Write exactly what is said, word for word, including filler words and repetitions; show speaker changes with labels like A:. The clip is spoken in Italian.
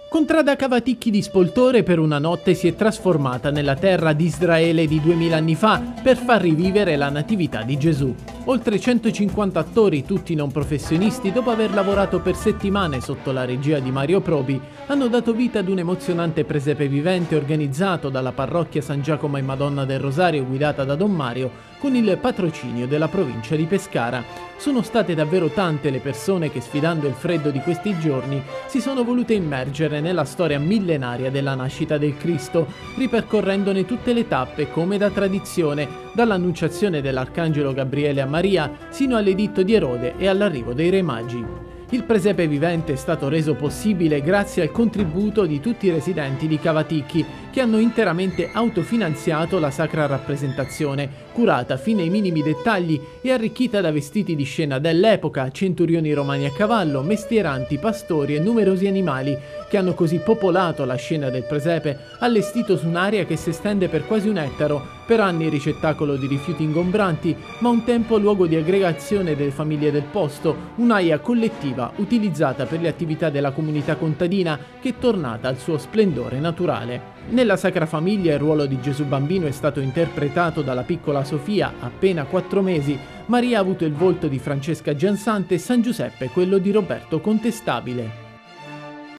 A: Contrada Cavaticchi di Spoltore per una notte si è trasformata nella terra di Israele di duemila anni fa per far rivivere la natività di Gesù. Oltre centocinquanta attori, tutti non professionisti, dopo aver lavorato per settimane sotto la regia di Mario Probi, hanno dato vita ad un emozionante presepe vivente organizzato dalla parrocchia San Giacomo e Madonna del Rosario guidata da Don Mario con il patrocinio della provincia di Pescara. Sono state davvero tante le persone che, sfidando il freddo di questi giorni, si sono volute immergere nella storia millenaria della nascita del Cristo, ripercorrendone tutte le tappe come da tradizione, dall'annunciazione dell'Arcangelo Gabriele a Maria sino all'editto di Erode e all'arrivo dei Re Magi. Il presepe vivente è stato reso possibile grazie al contributo di tutti i residenti di Cavaticchi, che hanno interamente autofinanziato la sacra rappresentazione, curata fino ai minimi dettagli e arricchita da vestiti di scena dell'epoca, centurioni romani a cavallo, mestieranti, pastori e numerosi animali, che hanno così popolato la scena del presepe, allestito su un'area che si estende per quasi un ettaro, per anni ricettacolo di rifiuti ingombranti, ma un tempo luogo di aggregazione delle famiglie del posto, un'aia collettiva utilizzata per le attività della comunità contadina che è tornata al suo splendore naturale. Nella Sacra Famiglia il ruolo di Gesù Bambino è stato interpretato dalla piccola Sofia, appena quattro mesi. Maria ha avuto il volto di Francesca Giansante e San Giuseppe quello di Roberto Contestabile.